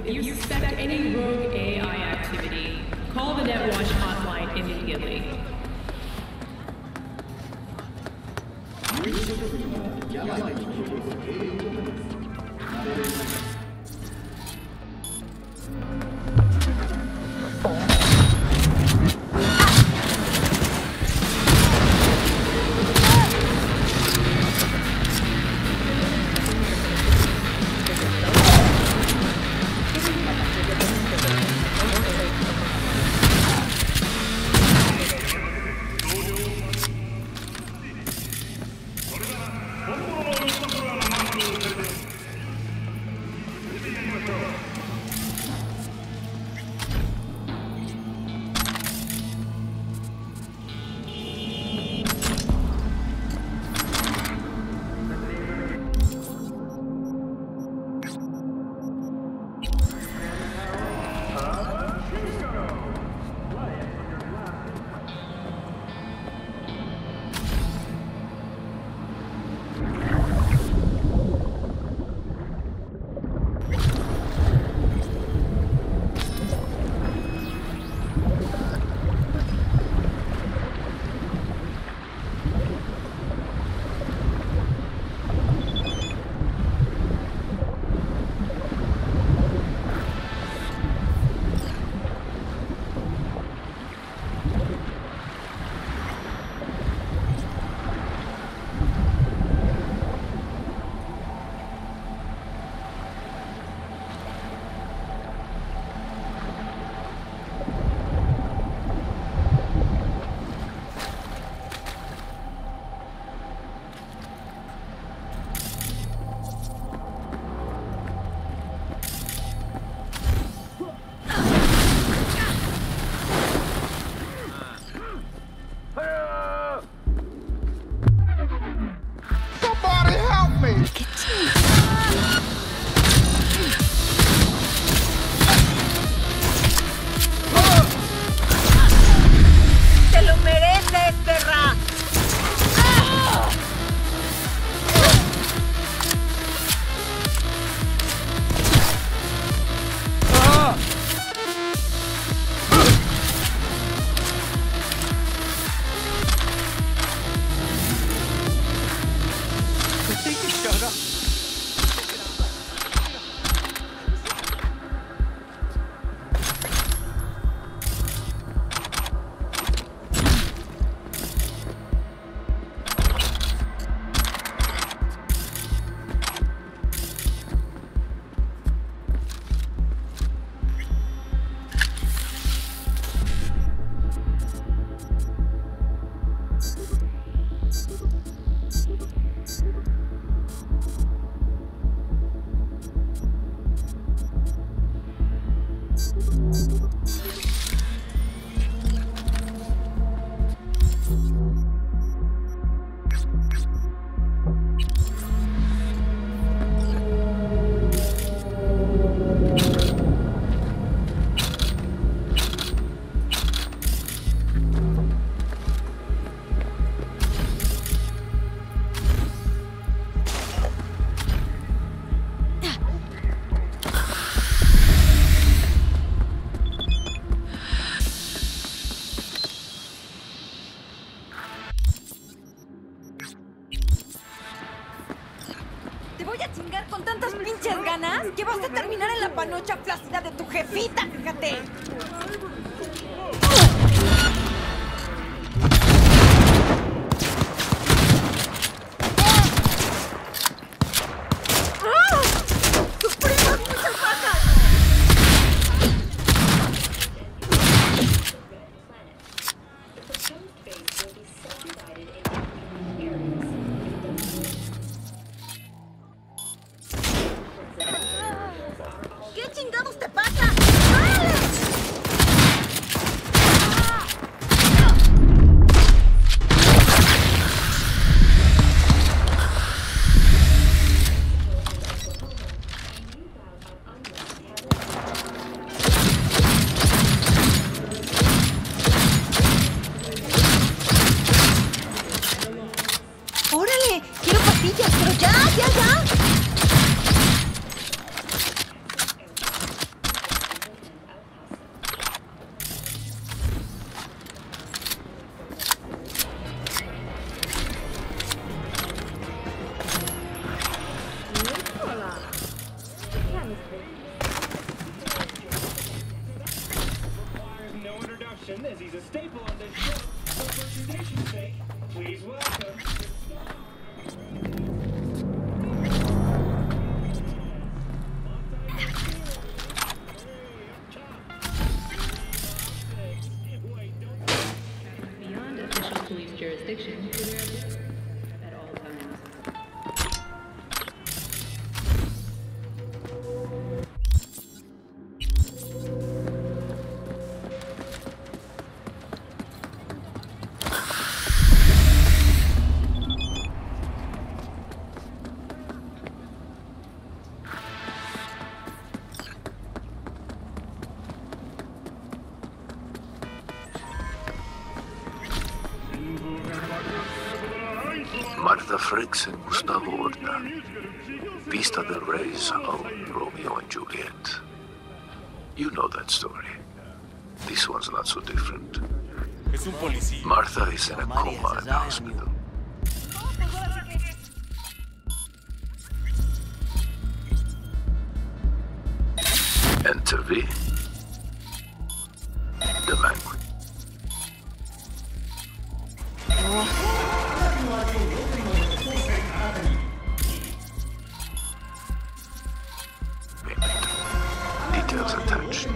If you suspect any rogue AI activity, call the NetWatch hotline immediately. Que vas a terminar en la panocha flácida de tu jefita, fíjate. ¡Tus primas muy salvajes! ¿Qué chingados te pasa? ¡Alex! Beyond official police jurisdiction, at all times. Martha Fricks and Gustavo Horta. Vista del Rey's own Romeo and Juliet. You know that story. This one's not so different. Es un policía. Martha is in a coma in the hospital. Enter V. Delinquent. Details attached.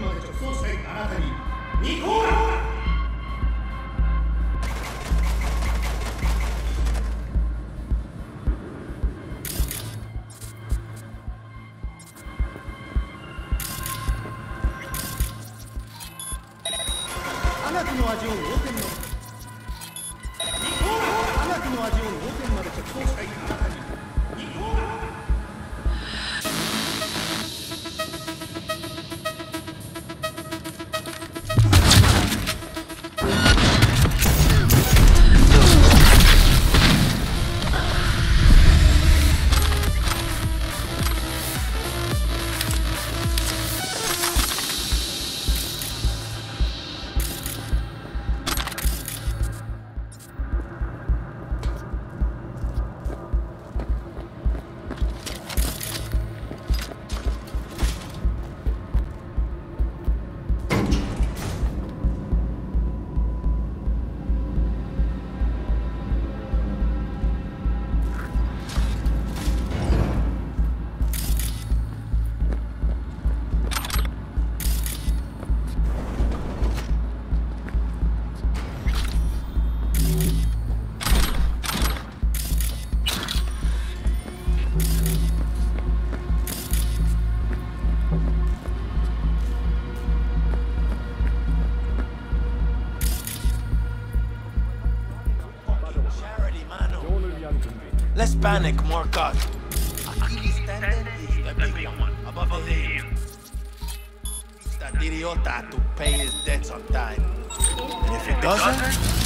Less panic, more cut. Achilles tendon is the big one, above the hill. That idiota to pay his debts on time. And if it doesn't...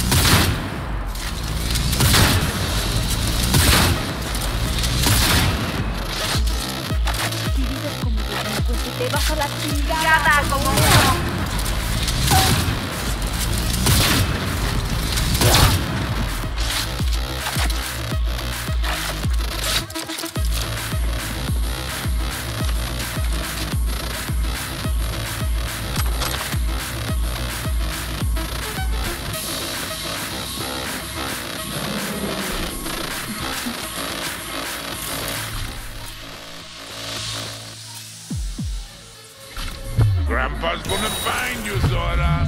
Te vas a la chingada como uno. Grandpa's gonna find you, Zora.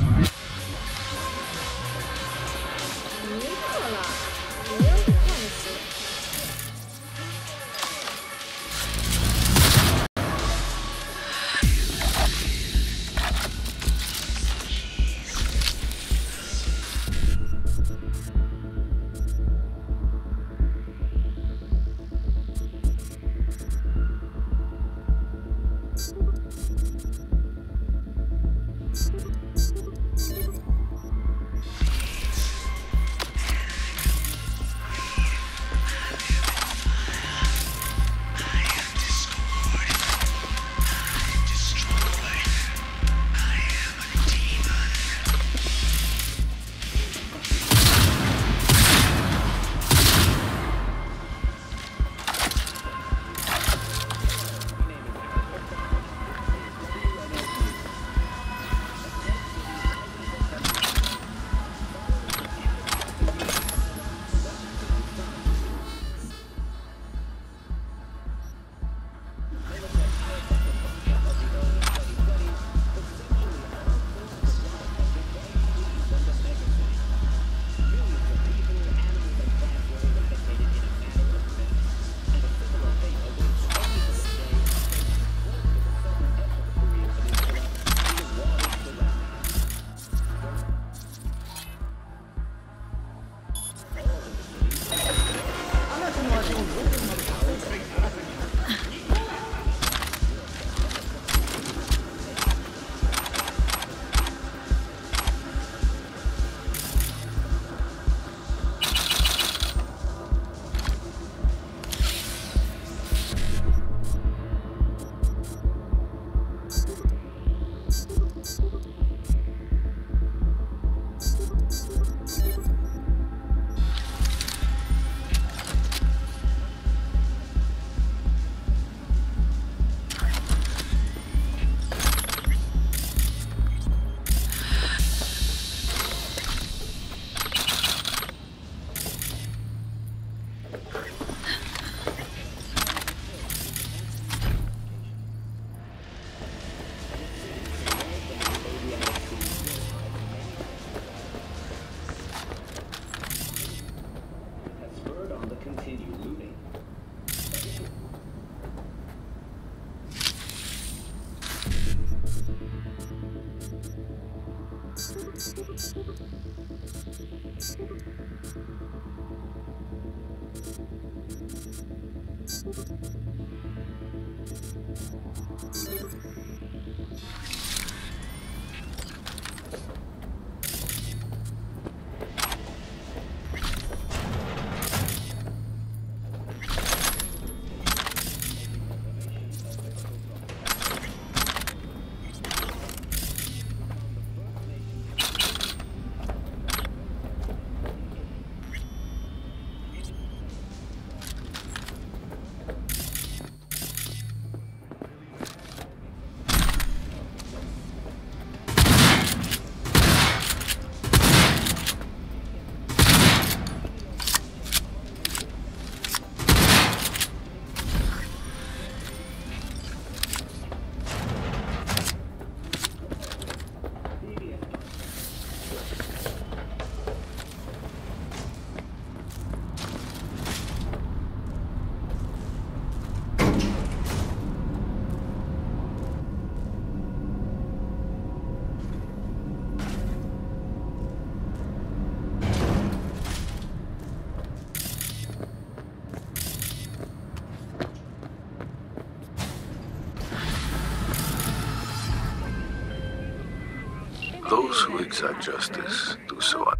Those who exact justice do so on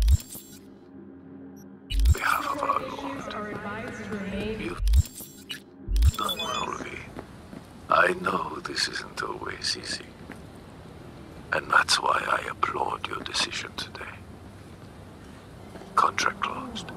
behalf of our Lord. You've done well, V. I know this isn't always easy. And that's why I applaud your decision today. Contract closed.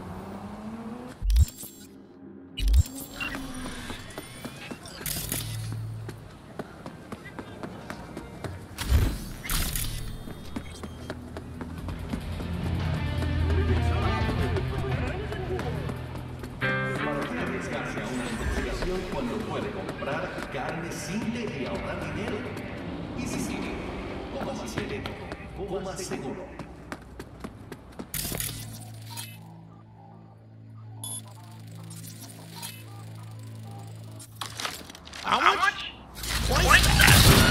Cuando puede comprar carne simple y ahorrar dinero. Y si sigue, coma sereno, coma seguro. How much? Twice that.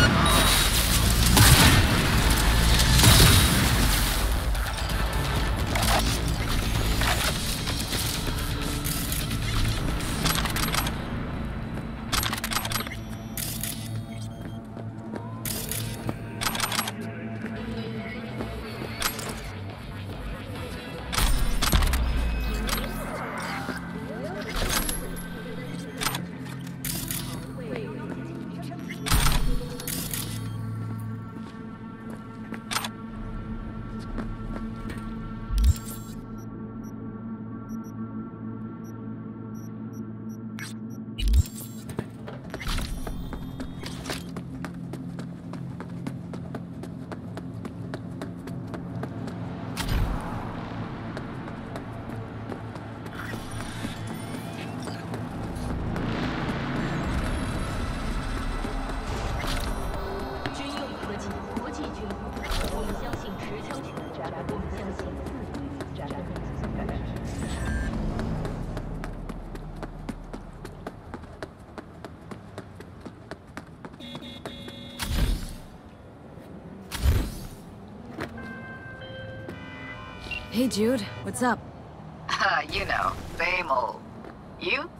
Hey, Jude. What's up? You know, same old. You?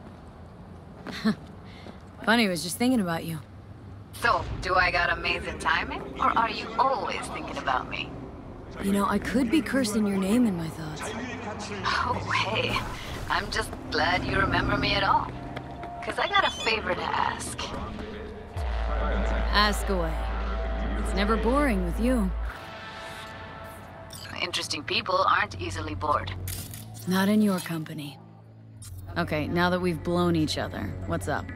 Funny, I was just thinking about you. So, do I got amazing timing? Or are you always thinking about me? You know, I could be cursing your name in my thoughts. Oh, hey. I'm just glad you remember me at all. 'Cause I got a favor to ask. Ask away. It's never boring with you. Interesting people aren't easily bored. Not in your company. Okay, now that we've blown each other, what's up?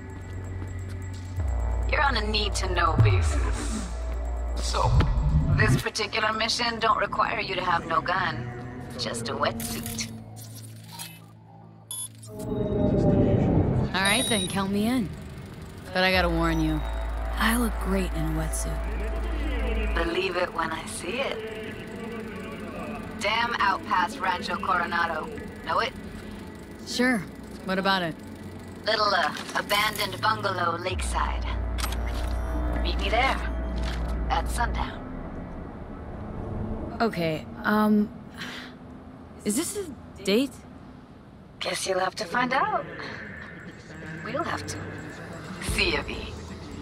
You're on a need-to-know basis. So, this particular mission don't require you to have no gun. Just a wetsuit. Alright then, count me in. But I gotta warn you, I look great in a wetsuit. Believe it when I see it. Damn out past Rancho Coronado. Know it? Sure. What about it? Little, abandoned bungalow lakeside. Meet me there. At sundown. Okay, is this a date? Guess you'll have to find out. We'll have to. See ya, V.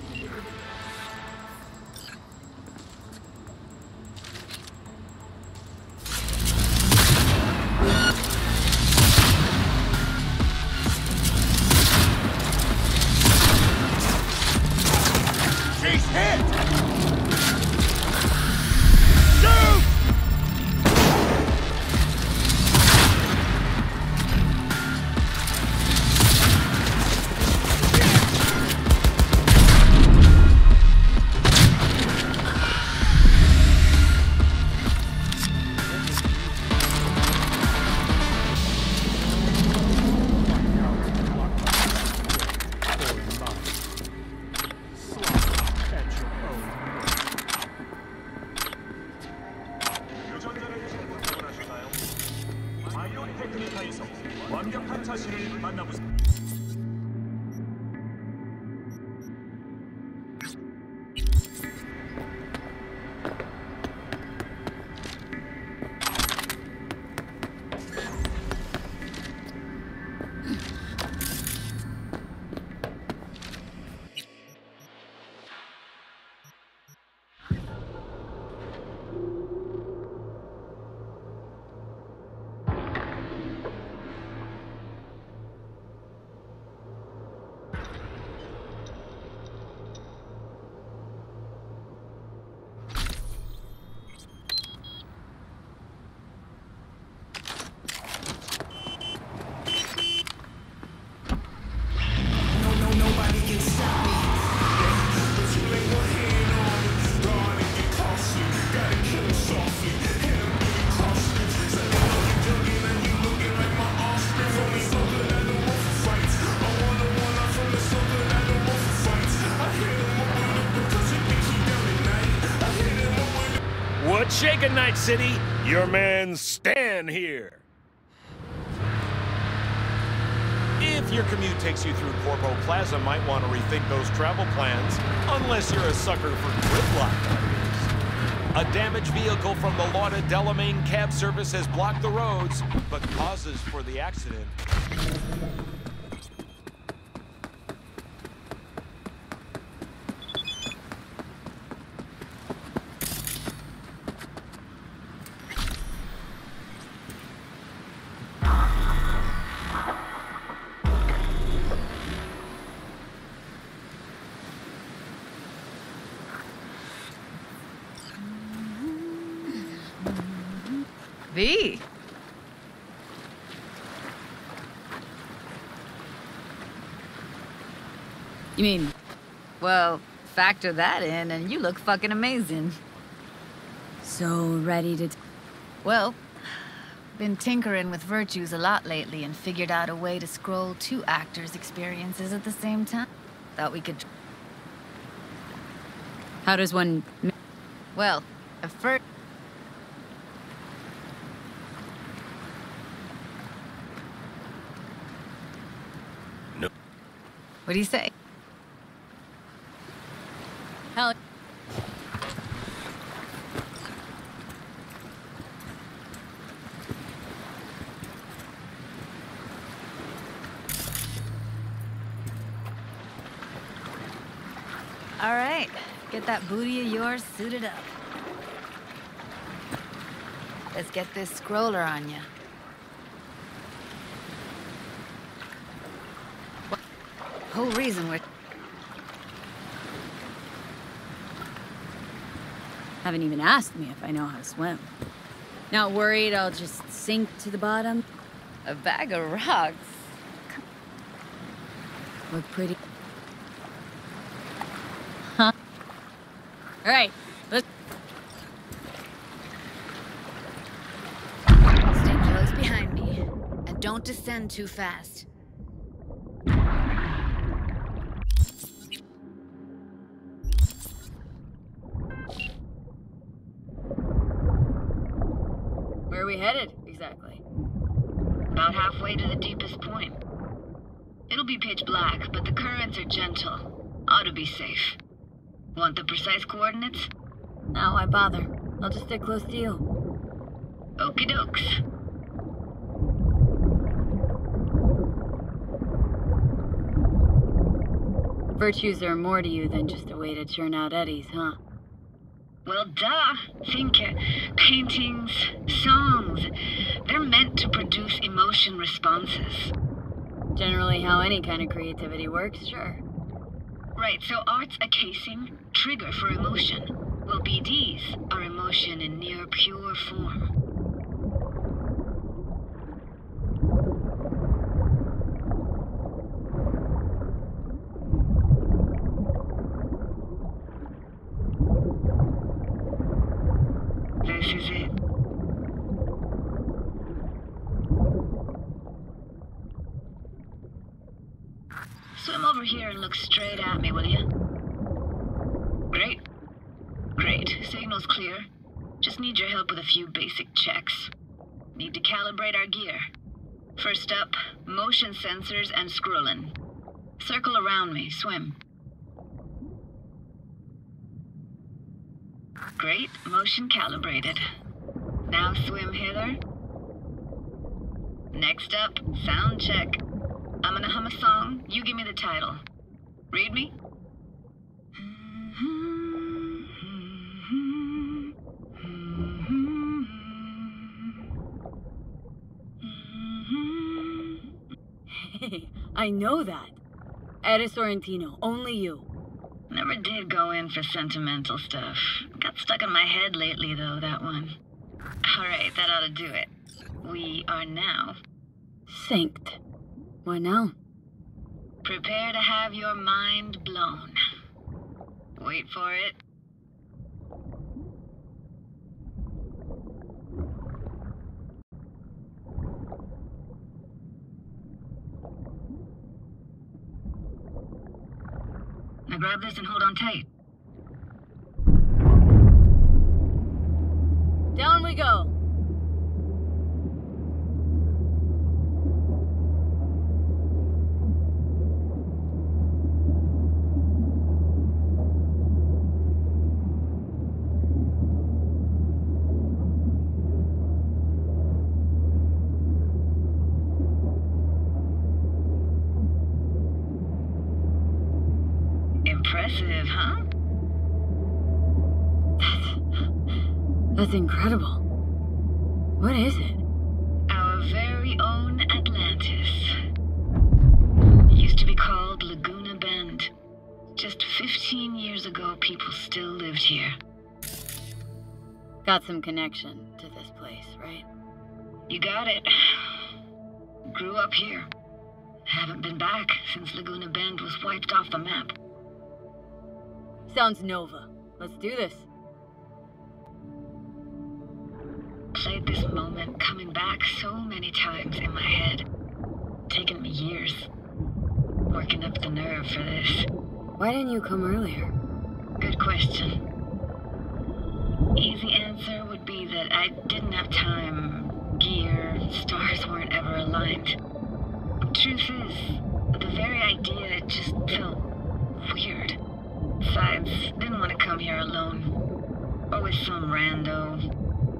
She's hit! Shoot! What's shaking, Night City? Your man Stan here. If your commute takes you through Corpo Plaza, might want to rethink those travel plans, unless you're a sucker for gridlock, that is. A damaged vehicle from the lauded Delamain cab service has blocked the roads, but causes for the accident. V. You mean, Well, factor that in and you look fucking amazing. so ready to... Well, been tinkering with virtues a lot lately and figured out a way to scroll two actors' experiences at the same time. Thought we could... How does one... Well, at first... No. What do you say? Hell... All right, get that booty of yours suited up. Let's get this scroller on ya. Whole reason we're... Haven't even asked me if I know how to swim. Not worried I'll just sink to the bottom? A bag of rocks. Look pretty... Huh? All right, let's... Stay close behind me. And don't descend too fast. Where are we headed, exactly? About halfway to the deepest point. It'll be pitch black, but the currents are gentle. Ought to be safe. Want the precise coordinates? No, why bother? I'll just stick close to you. Okie dokes. Virtues are more to you than just a way to churn out eddies, huh? Well, duh. Think paintings, songs. They're meant to produce emotion responses. Generally how any kind of creativity works, sure. Right, so art's a casing, trigger for emotion. Well, BDs are emotion in near pure form. This is it. Swim over here and look straight at me, will you? Great. Great. Signal's clear. Just need your help with a few basic checks. Need to calibrate our gear. First up, motion sensors and scrolling. Circle around me. Swim. Great. Motion calibrated. Now swim hither. Next up, sound check. I'm gonna hum a song. You give me the title. Read me? Hey, I know that. Eddie Sorrentino, only you. Never did go in for sentimental stuff. Got stuck in my head lately, though, that one. Alright, that ought to do it. We are now... synced. What now? Prepare to have your mind blown. Wait for it. Now grab this and hold on tight. Down we go. Impressive, huh? That's incredible. What is it? Our very own Atlantis. Used to be called Laguna Bend. Just 15 years ago, people still lived here. Got some connection to this place, right? You got it. Grew up here. Haven't been back since Laguna Bend was wiped off the map. Sounds Nova. Let's do this. Played this moment coming back so many times in my head. Taken me years. Working up the nerve for this. Why didn't you come earlier? Good question. Easy answer would be that I didn't have time. Gear, stars weren't ever aligned. Truth is, the very idea just felt weird. Besides, didn't want to come here alone. Or with some rando.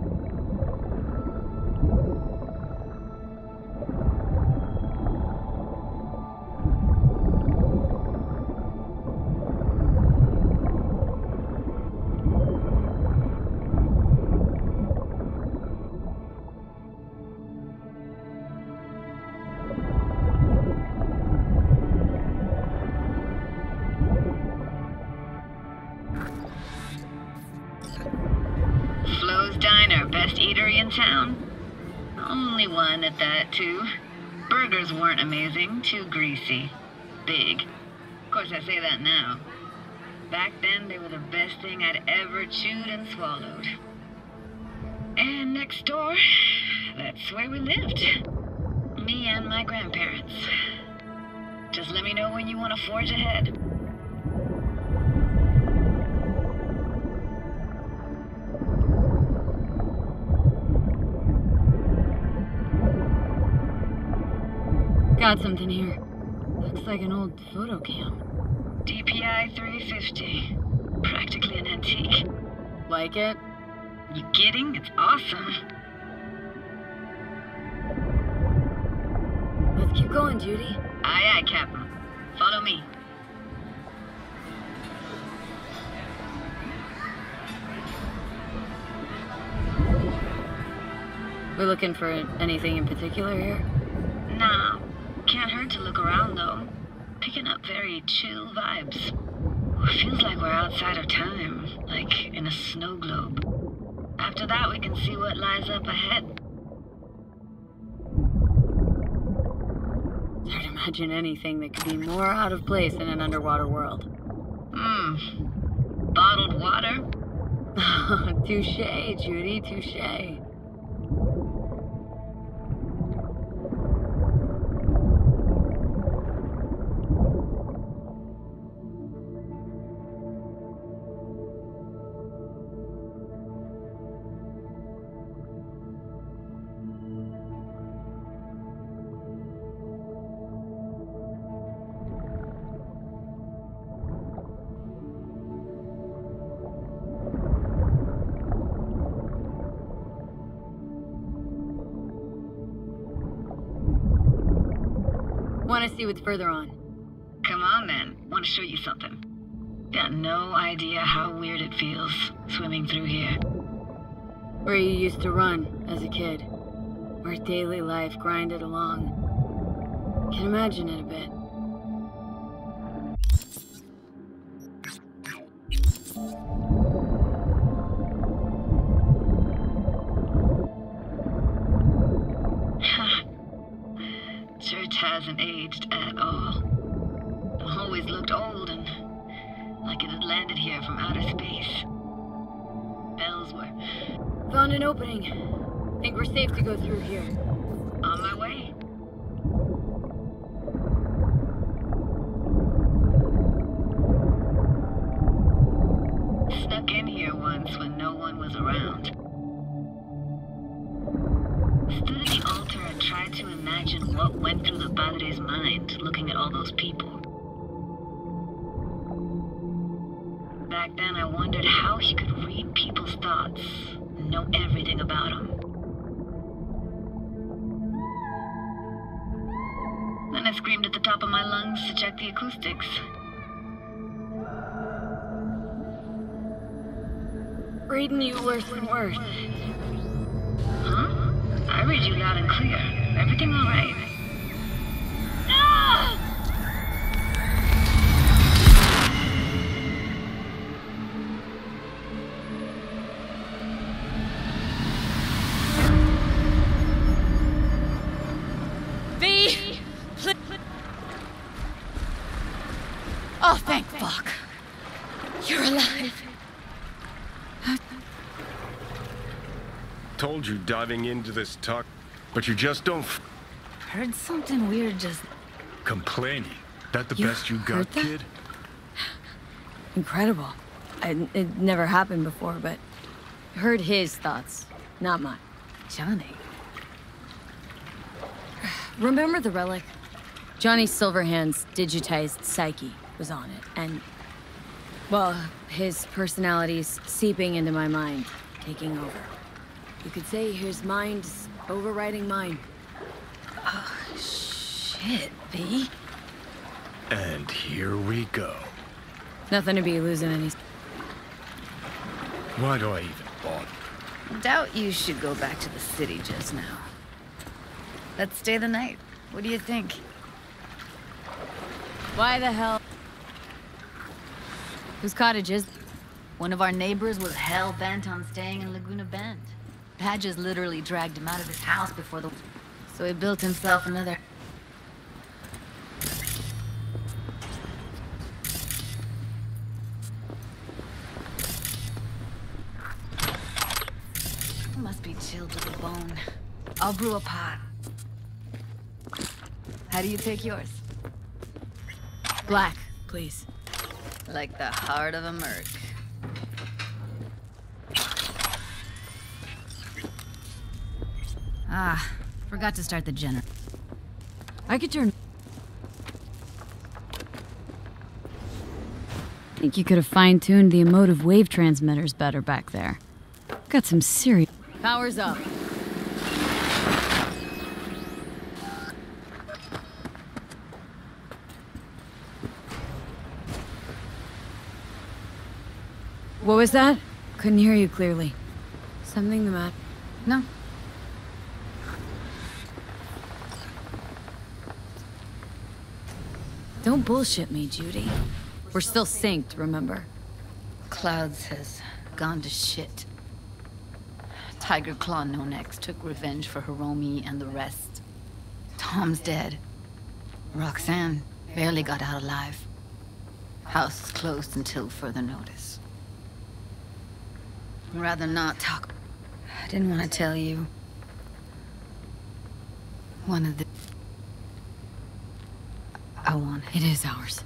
Best eatery in town? Only one at that, too. Burgers weren't amazing, too greasy. Big. Of course, I say that now. Back then, they were the best thing I'd ever chewed and swallowed. And next door, that's where we lived. Me and my grandparents. Just let me know when you want to forge ahead. Got something here. Looks like an old photo cam. DPI 350. Practically an antique. Like it? You kidding? It's awesome. Let's keep going, Judy. Aye, aye, Captain. Follow me. We're looking for anything in particular here? Nah. Can't hurt to look around, though. Picking up very chill vibes. Feels like we're outside of time, like in a snow globe. After that, we can see what lies up ahead. It's hard to imagine anything that could be more out of place in an underwater world. Bottled water? Touché, Judy, touché. Want to see what's further on? Come on, then. Want to show you something. Got no idea how weird it feels, swimming through here. Where you used to run as a kid. Where daily life grinded along. Can imagine it a bit. Church hasn't aged at all. Always looked old and like it had landed here from outer space. Bells were... Found an opening. Think we're safe to go through here. On my way. Snuck in here once when no one was around. Stood at the altar and tried to imagine what went through the padre's mind looking at all those people. Back then I wondered how he could read people's thoughts and know everything about them. Then I screamed at the top of my lungs to check the acoustics. Reading you worse and worse. Huh? I read you loud and clear. Everything all right? Ah! Oh, thank fuck. You're alive. Told you diving into this talk, but you just don't Heard something weird just... complaining. That the You best you heard got, that? kid? Incredible. It never happened before, but... Heard his thoughts, not mine. Johnny. Remember the relic? Johnny Silverhand's digitized psyche was on it, and... Well, his personality's seeping into my mind, taking over. You could say his mind's overriding mine. Oh, shit, B. And here we go. Nothing to be losing any... Why do I even bother? Doubt you should go back to the city just now. Let's stay the night. What do you think? Why the hell? Whose cottage is... One of our neighbors was hell-bent on staying in Laguna Bend. Badges literally dragged him out of his house before the... So he built himself another... Must be chilled to the bone. I'll brew a pot. How do you take yours? Black, please. Like the heart of a merc. Ah, forgot to start the generator. I could turn... Think you could have fine-tuned the emotive wave transmitters better back there. Got some serious... Power's up. What was that? Couldn't hear you clearly. Something the matter? No. Don't bullshit me, Judy. We're still synced, remember? Clouds has gone to shit. Tiger Claw No Next took revenge for Hiromi and the rest. Tom's dead. Roxanne barely got out alive. House is closed until further notice. I'd rather not talk. I didn't want to tell you. One of the... I want it. It is ours.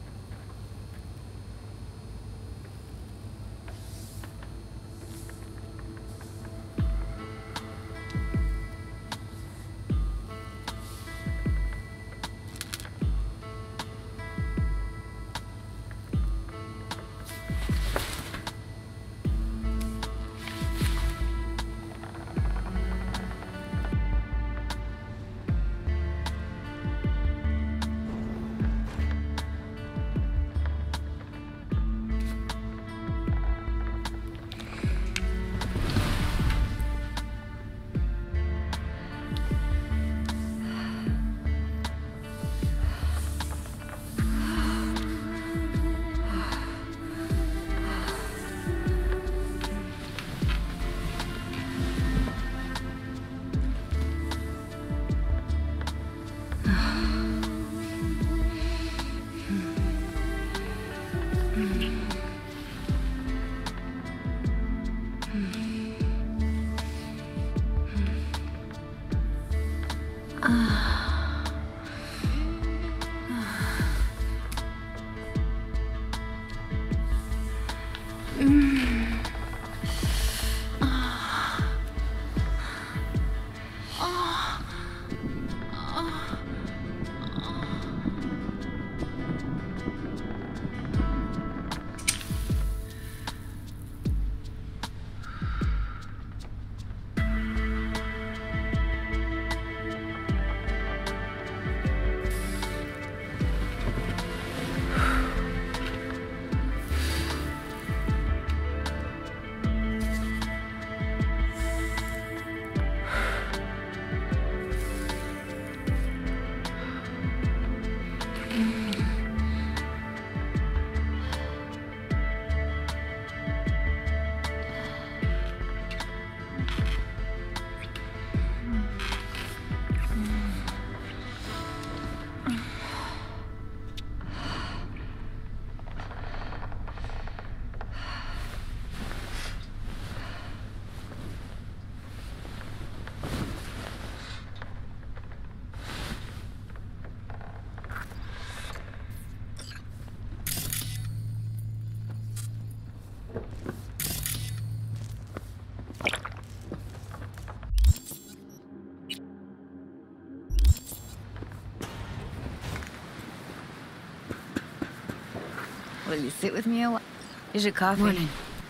Will you sit with me a while? Here's your coffee. Morning.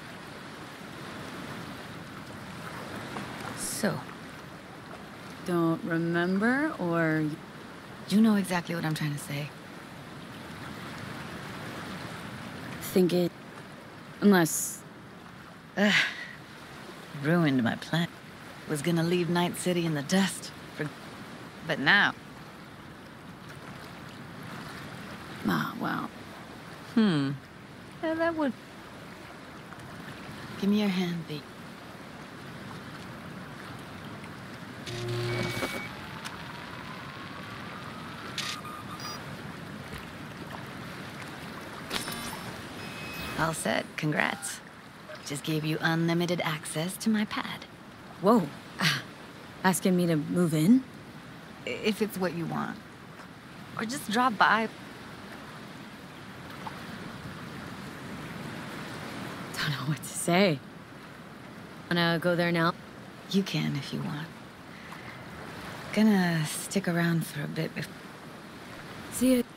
So, Don't remember, or... you know exactly what I'm trying to say. Think it... Unless... Ruined my plan. Was gonna leave Night City in the dust. But now... Ah, well... Yeah, that would... Give me your hand, B. All set. Congrats. Just gave you unlimited access to my pad. Whoa. Asking me to move in? If it's what you want. Or just drop by. Don't know what to say. Wanna go there now? You can if you want. Gonna stick around for a bit before. See you.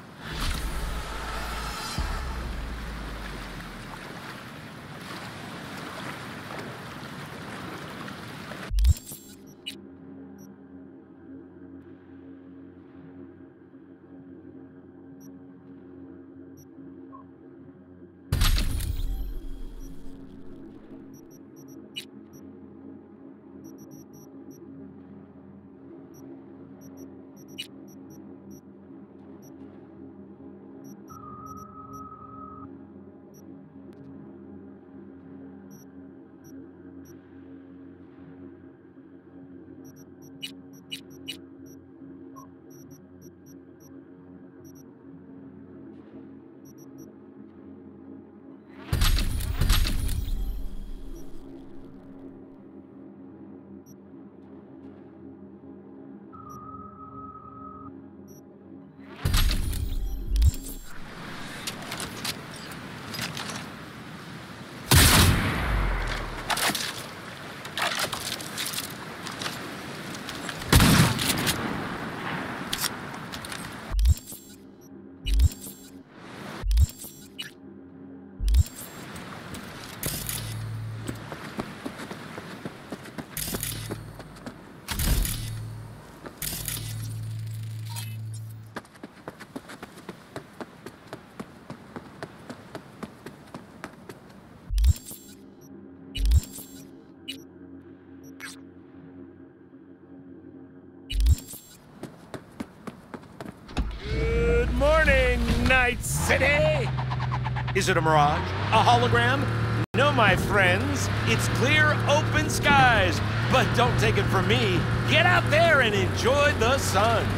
Night City! Is it a mirage? A hologram? No, my friends. It's clear, open skies. But don't take it from me. Get out there and enjoy the sun.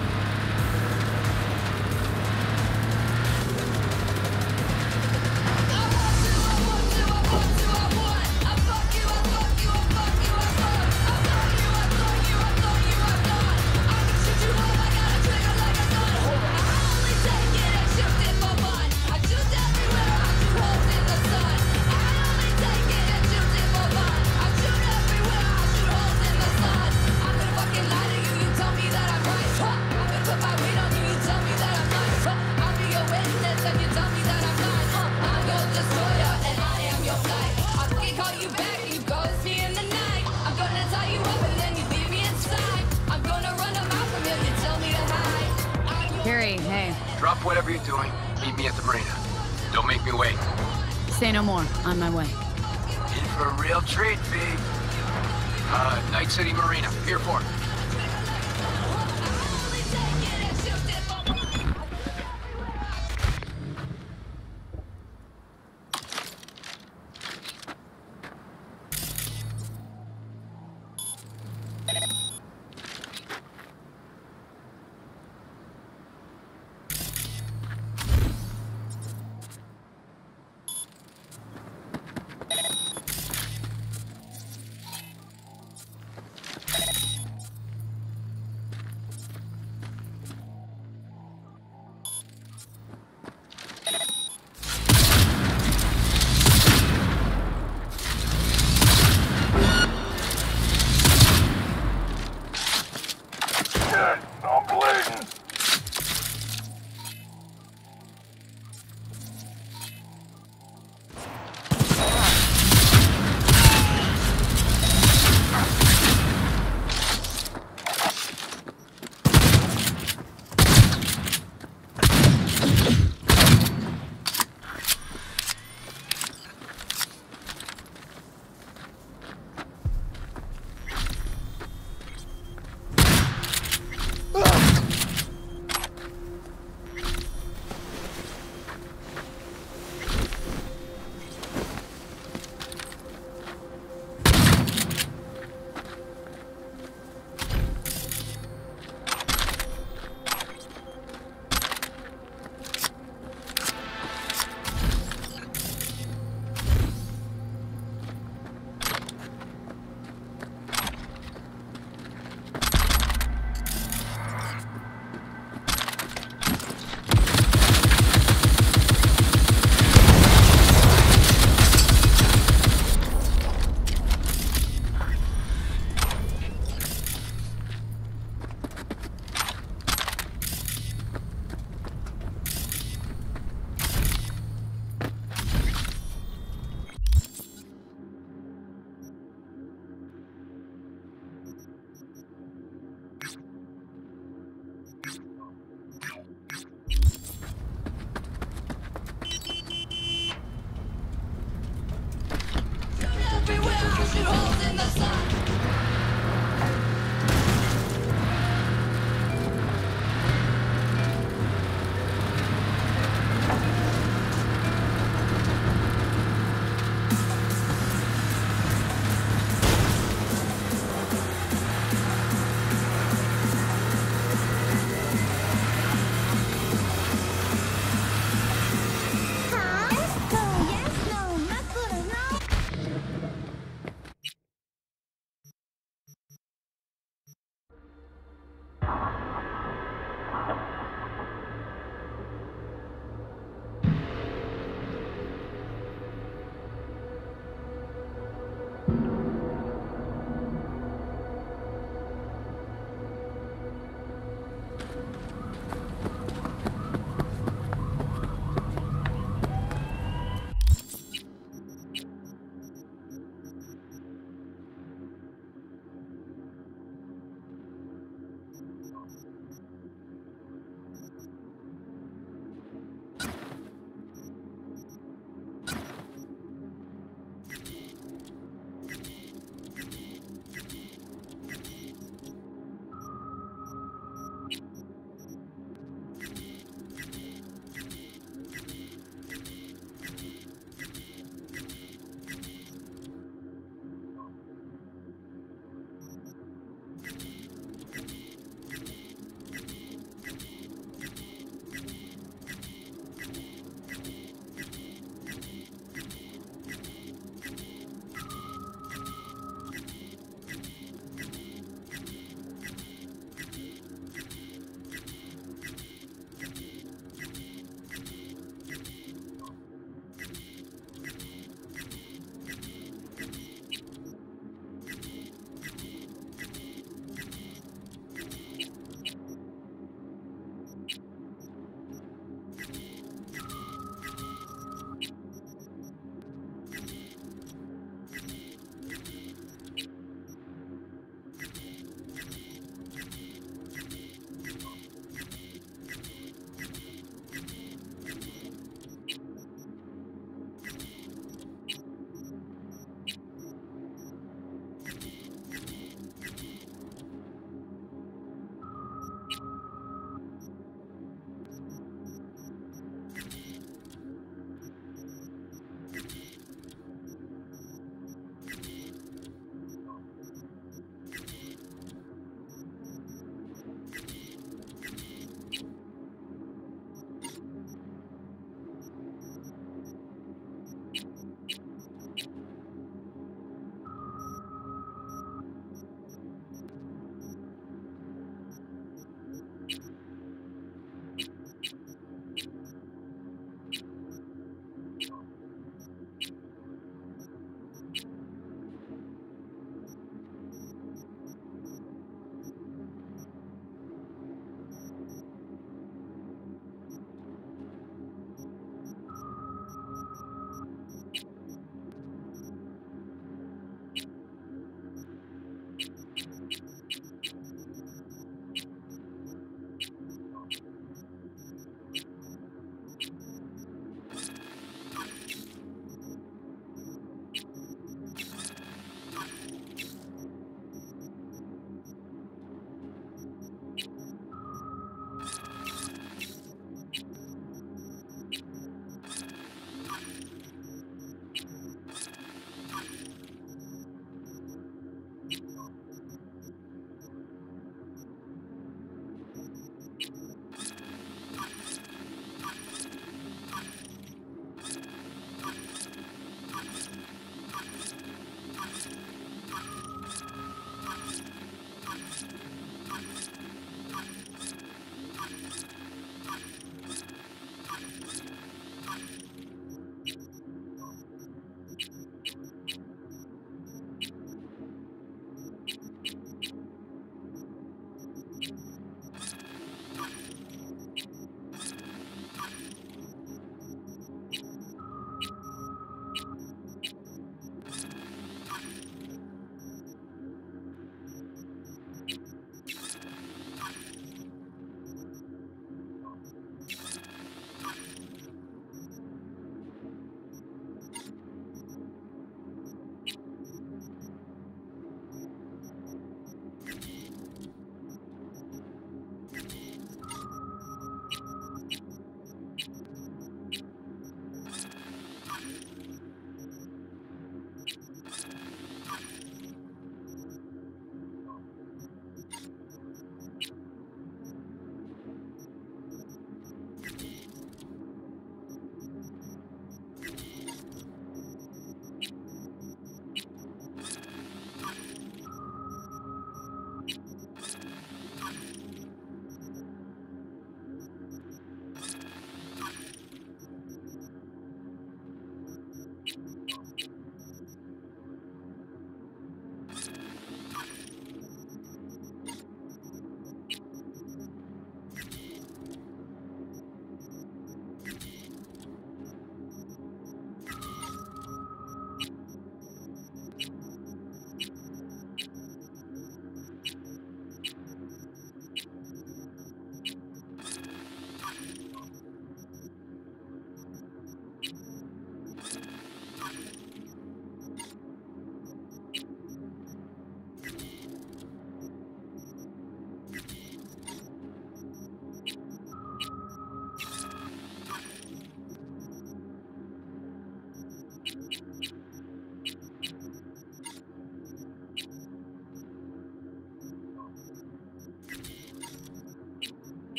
Drop whatever you're doing. Meet me at the marina. Don't make me wait. Say no more. On my way. In for a real treat, V. Night City Marina. Pier 4.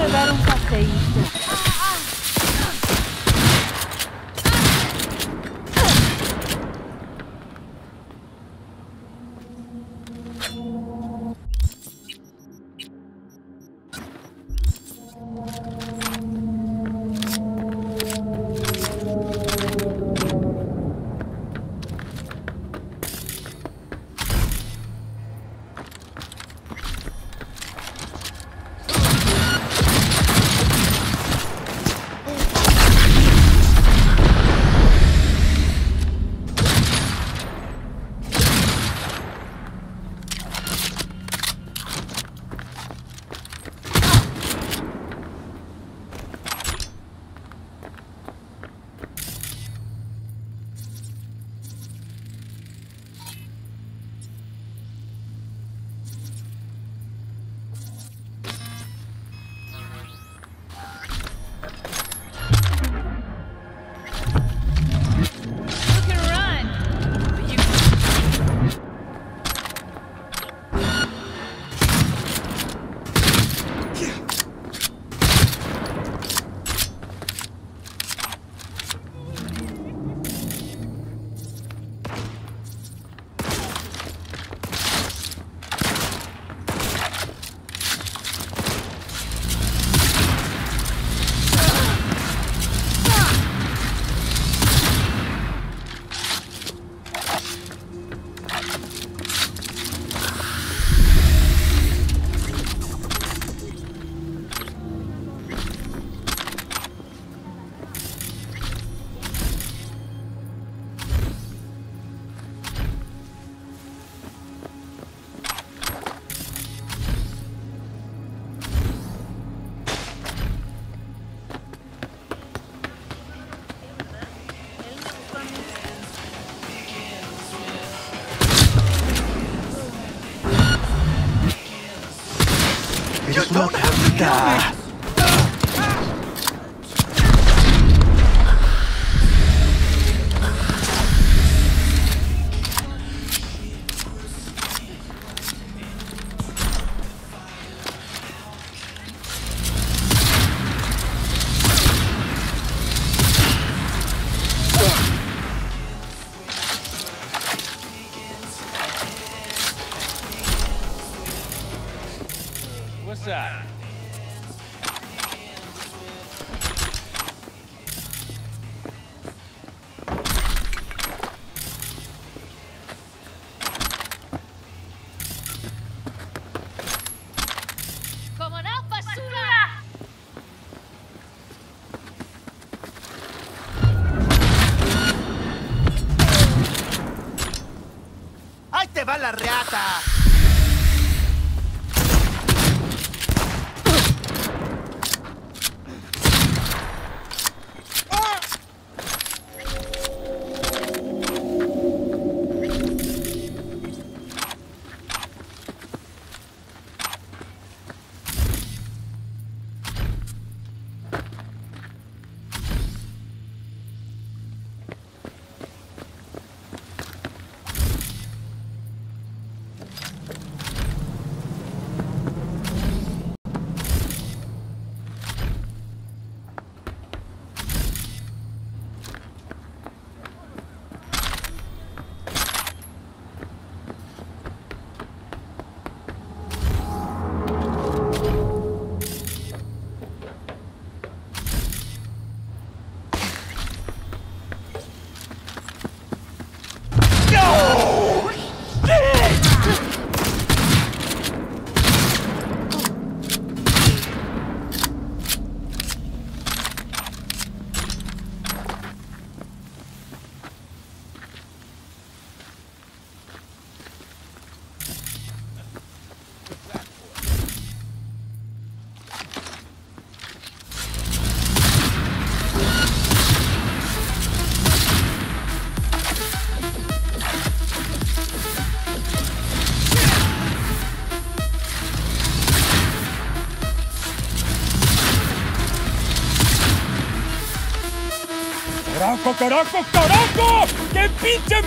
dar un paseíto. Eres una puta. What's that? ¡Como no, basura! ¡Ahí te va la reata! ¡Carajo, carajo, carajo! ¡Qué pinche!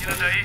¿Tienes ahí?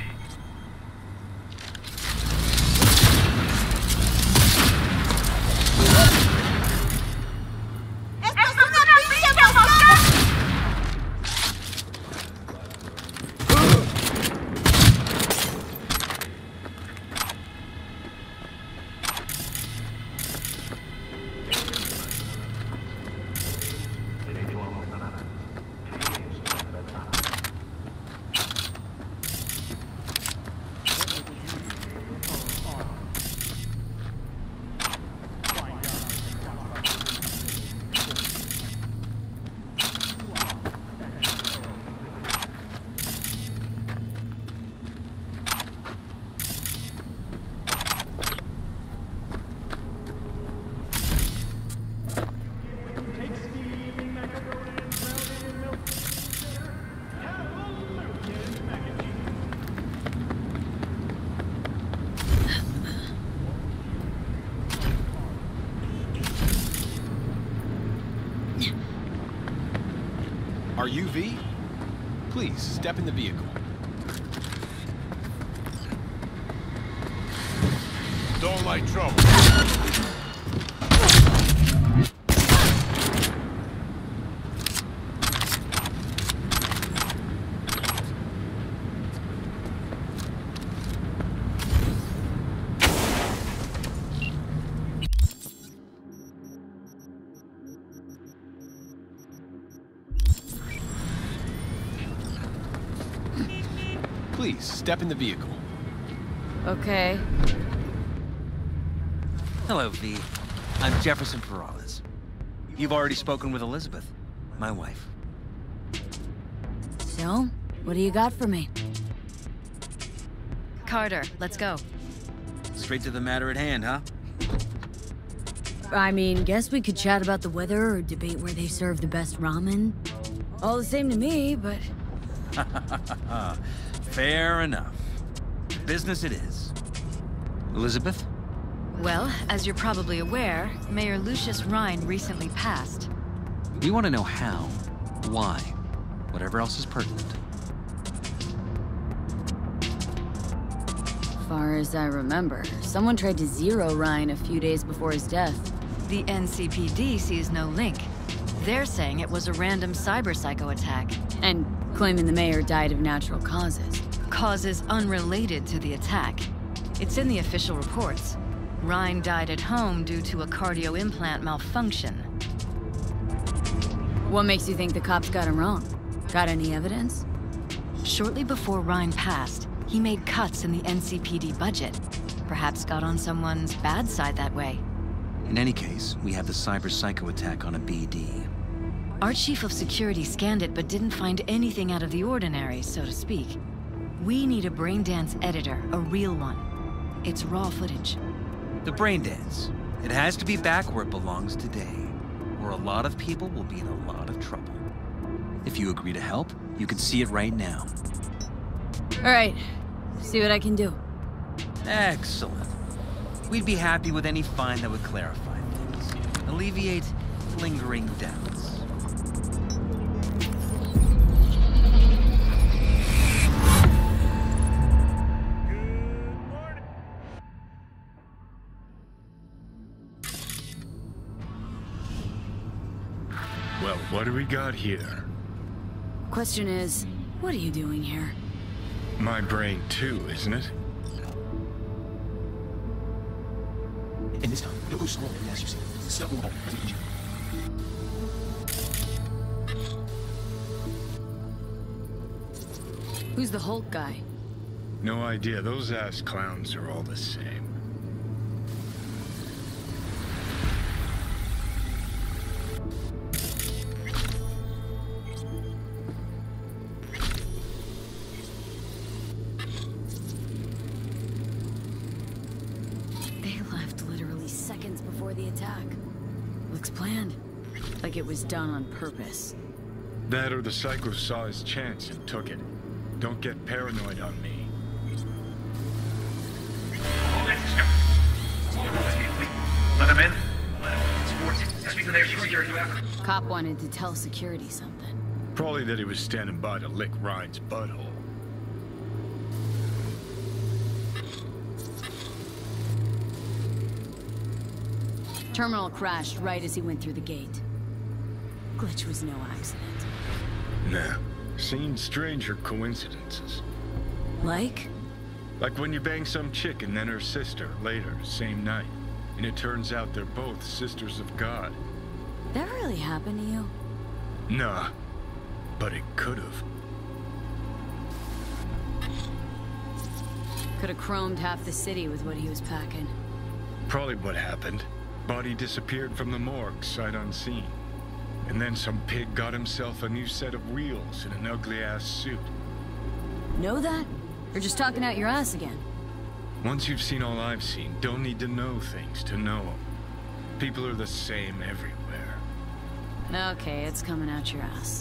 Are you V? Please, step in the vehicle. Don't like trouble. Please, step in the vehicle. Okay. Hello, V. I'm Jefferson Peralez. You've already spoken with Elizabeth, my wife. So, what do you got for me? Carter, let's go. Straight to the matter at hand, huh? I mean, guess we could chat about the weather or debate where they serve the best ramen. All the same to me, but... Fair enough. Business it is. Elizabeth? Well, as you're probably aware, Mayor Lucius Rhine recently passed. We want to know how, why, whatever else is pertinent. Far as I remember, someone tried to zero Rhine a few days before his death. The NCPD sees no link. They're saying it was a random cyber-psycho attack. And claiming the mayor died of natural causes. Causes unrelated to the attack. It's in the official reports. Rhine died at home due to a cardio implant malfunction. What makes you think the cops got him wrong? Got any evidence? Shortly before Rhine passed, he made cuts in the NCPD budget. Perhaps got on someone's bad side that way. In any case, we have the cyber-psycho attack on a BD. Our chief of security scanned it but didn't find anything out of the ordinary, so to speak. We need a braindance editor, a real one. It's raw footage. The braindance. It has to be back where it belongs today, or a lot of people will be in a lot of trouble. If you agree to help, you can see it right now. All right, see what I can do. Excellent. We'd be happy with any find that would clarify things, alleviate lingering doubts. Well, what do we got here? Question is, what are you doing here? My brain too, isn't it? And this time, you'll go slow as you see. Step along. Who's the Hulk guy? No idea. Those ass clowns are all the same. They left literally seconds before the attack. Looks planned. Like it was done on purpose. That or the psycho saw his chance and took it. Don't get paranoid on me. Let him in. Speak to their security. Cop wanted to tell security something. Probably that he was standing by to lick Ryan's butthole. Terminal crashed right as he went through the gate. Glitch was no accident. Nah. Seen stranger coincidences. Like? Like when you bang some chick and then her sister later, same night. And it turns out they're both sisters of God. That really happened to you? Nah. But it could've. Could have chromed half the city with what he was packing. Probably what happened. Body disappeared from the morgue, sight unseen. And then some pig got himself a new set of wheels in an ugly-ass suit. Know that? Or just talking out your ass again? Once you've seen all I've seen, don't need to know things to know them. People are the same everywhere. Okay, it's coming out your ass.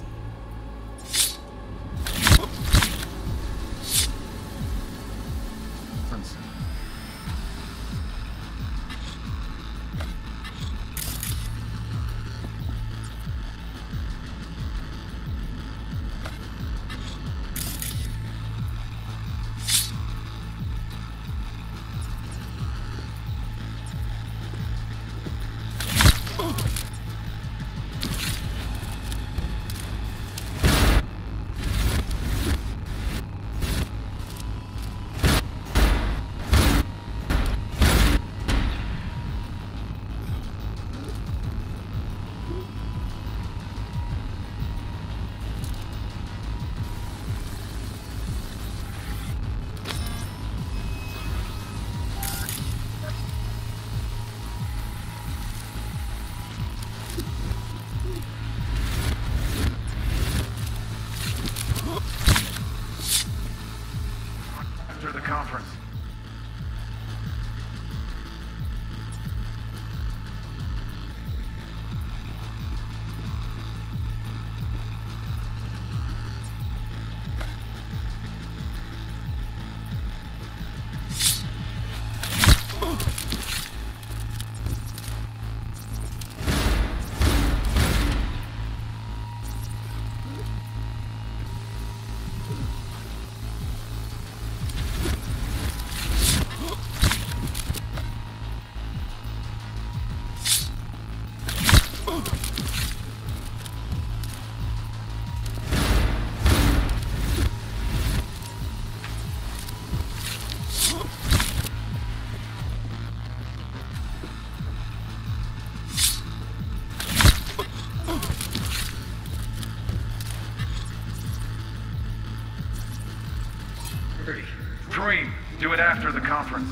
Dream, do it after the conference.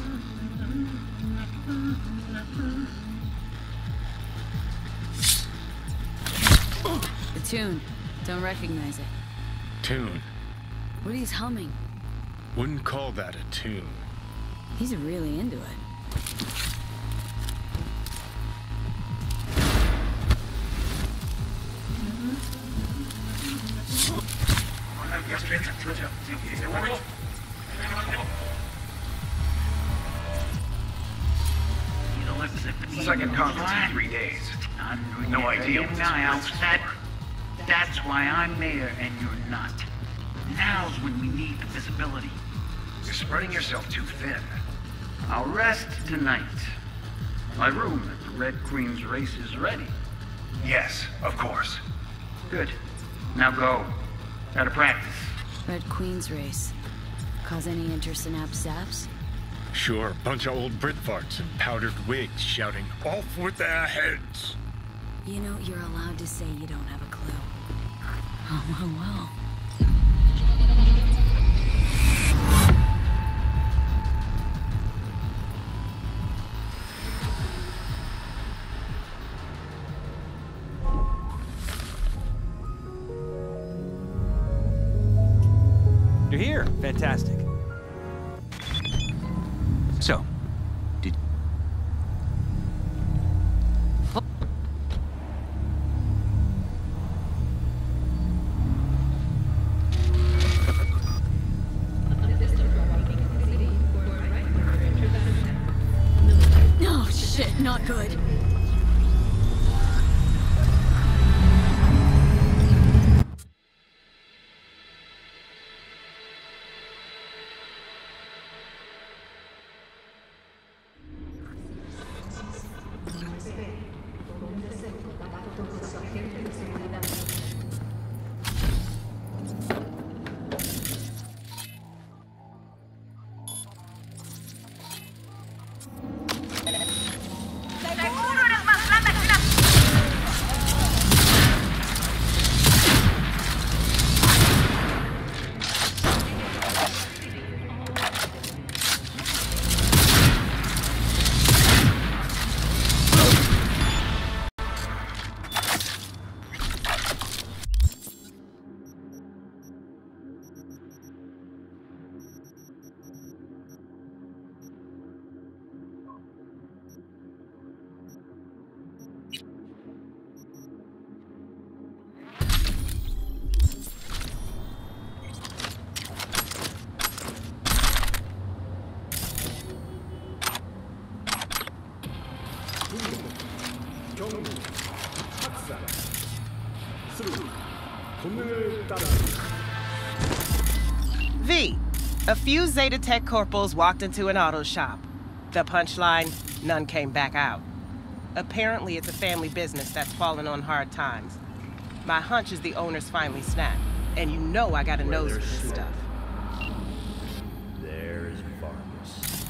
The tune. Don't recognize it. Tune. What he's humming. Wouldn't call that a tune. He's really into it. Second conference in 3 days. No idea what this That's why I'm there and you're not. Now's when we need the visibility. You're spreading yourself too thin. I'll rest tonight. My room at the Red Queen's race is ready. Yes, of course. Good. Now go. Gotta practice. Red Queen's race. Cause any intersynapse zaps? Sure, bunch of old Brit farts and powdered wigs shouting, "Off with their heads!" You know, you're allowed to say you don't have a clue. Oh, well. You're here. Fantastic. So, did... No, shit, not good. V, a few Zeta Tech corporals walked into an auto shop. The punchline, none came back out. Apparently it's a family business that's fallen on hard times. My hunch is the owners finally snapped, and you know I got a nose for this stuff. There's Vargas.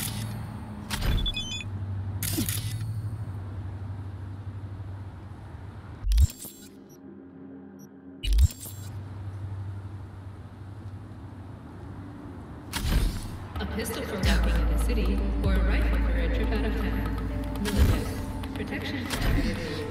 A pistol for walking in the city, or a rifle for a trip out of town. Military. Protection for everything.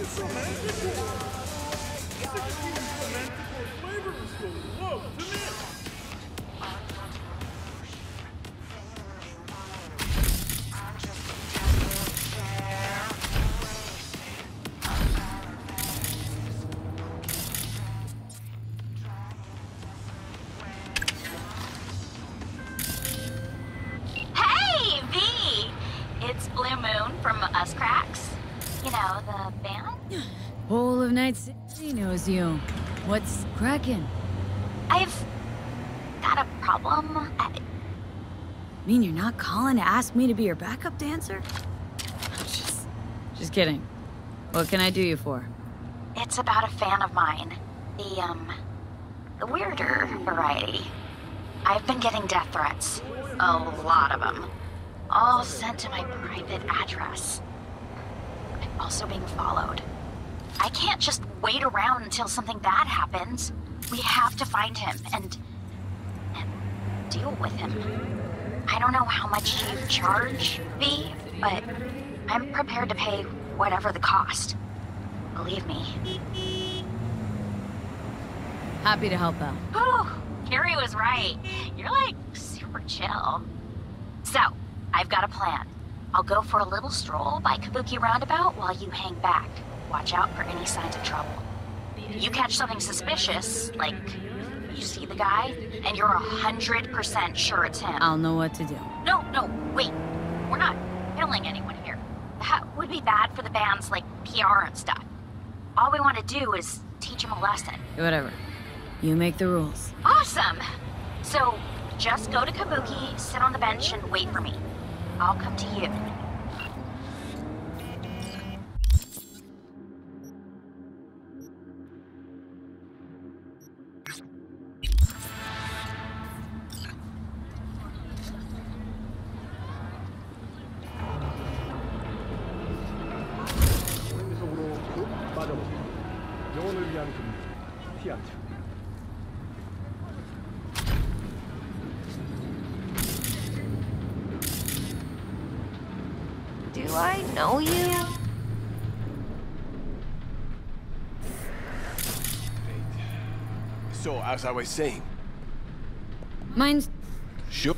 Hey, V! It's Blue Moon from Us Cracks. You know, the band? Whole of Night City knows you. What's cracking? I've got a problem. Mean you're not calling to ask me to be your backup dancer? Just kidding. What can I do you for? It's about a fan of mine. The weirder variety. I've been getting death threats. A lot of them. All sent to my private address. I'm also being followed. I can't just wait around until something bad happens. We have to find him and deal with him. I don't know how much you charge, V, but I'm prepared to pay whatever the cost. Believe me. Happy to help out. Whew, Carrie was right. You're like super chill. So, I've got a plan. I'll go for a little stroll by Kabuki Roundabout while you hang back. Watch out for any signs of trouble. You catch something suspicious, like you see the guy, and you're 100% sure it's him. I'll know what to do. No, wait. We're not killing anyone here. That would be bad for the band's, like, PR and stuff. All we want to do is teach him a lesson. Whatever. You make the rules. Awesome! So, just go to Kabuki, sit on the bench, and wait for me. I'll come to you. Do I know you? So, as I was saying... Mine's... Sure.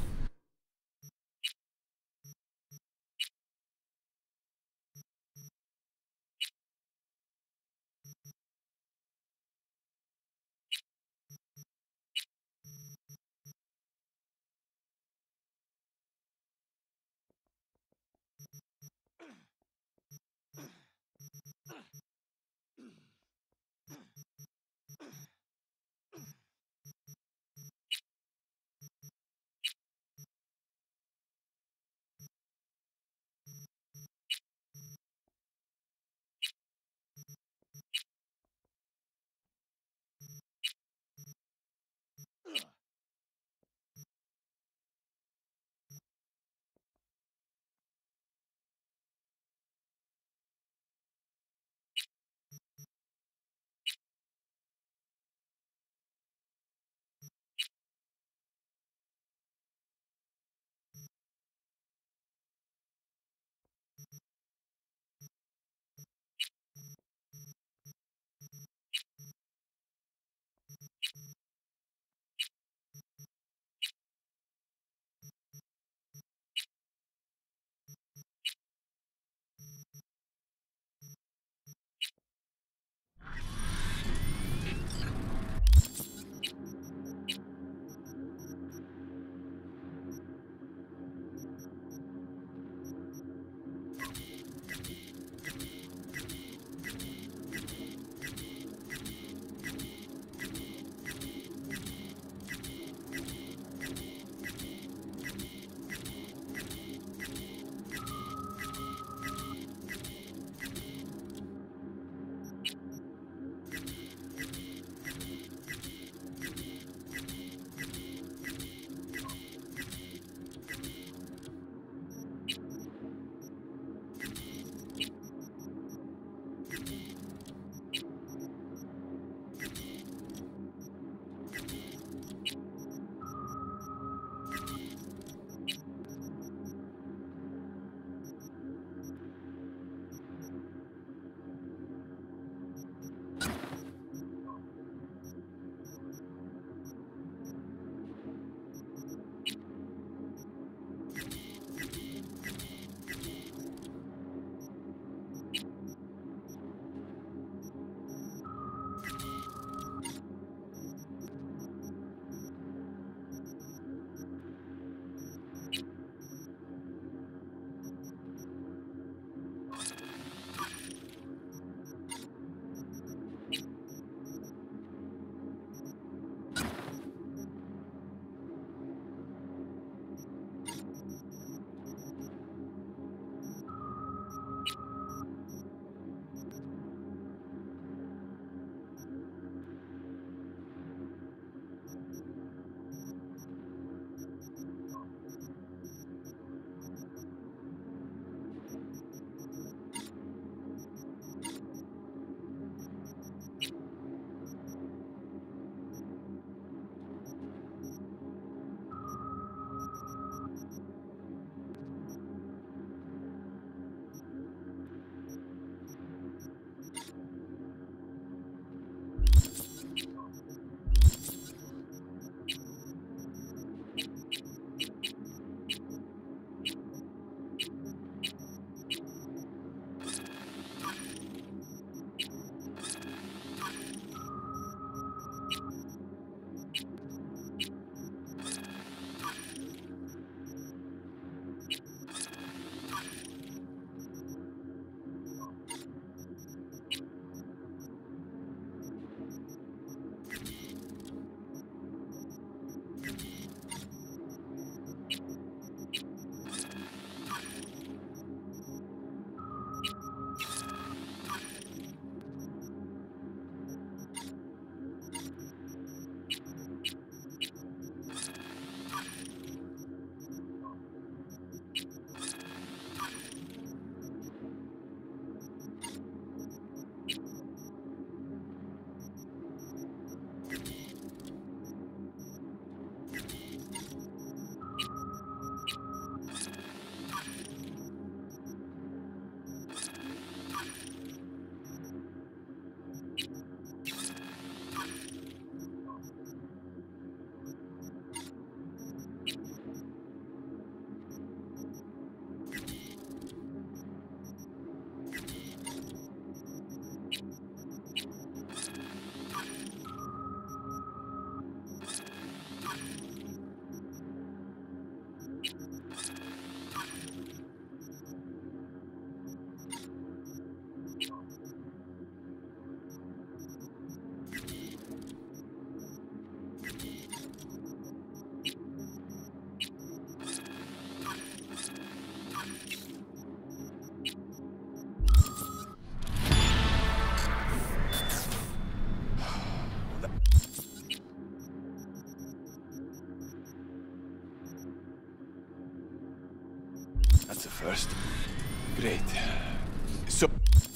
a first. Great. So...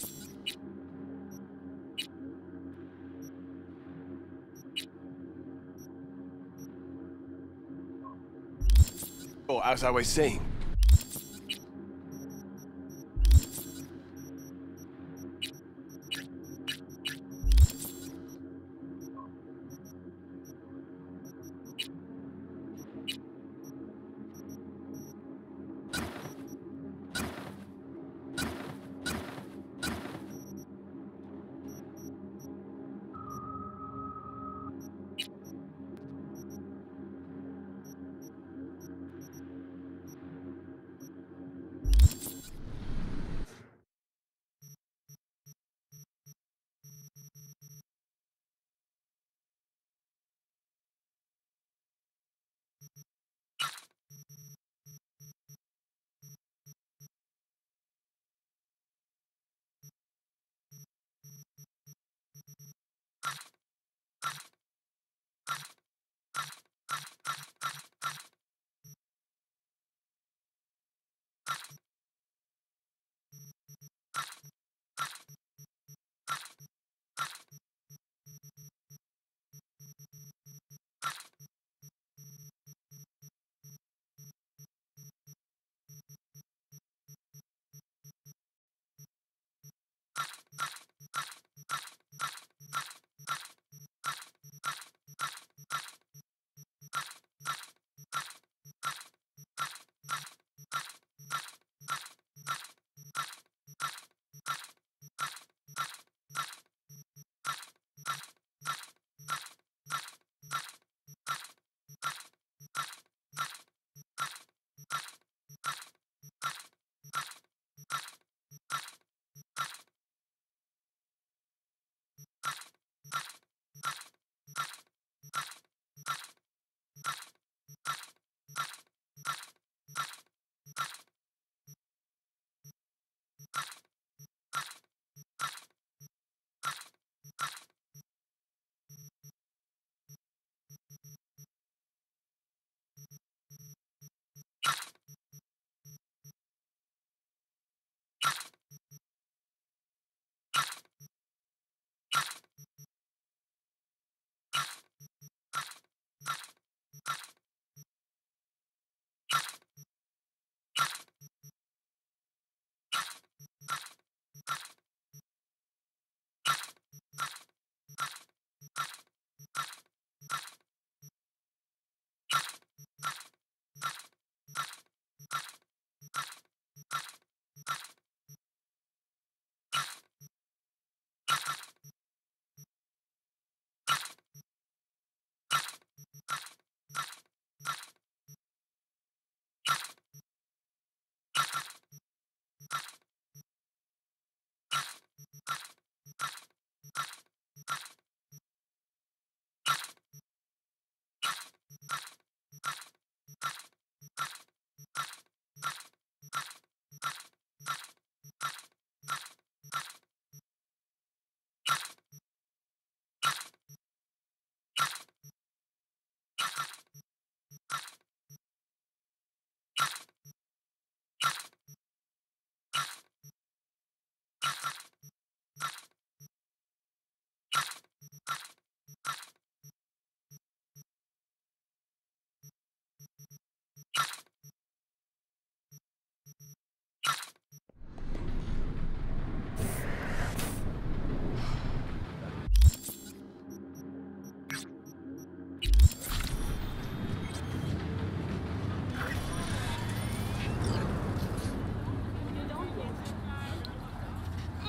Oh, as I was saying...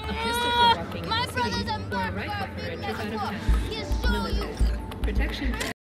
Protection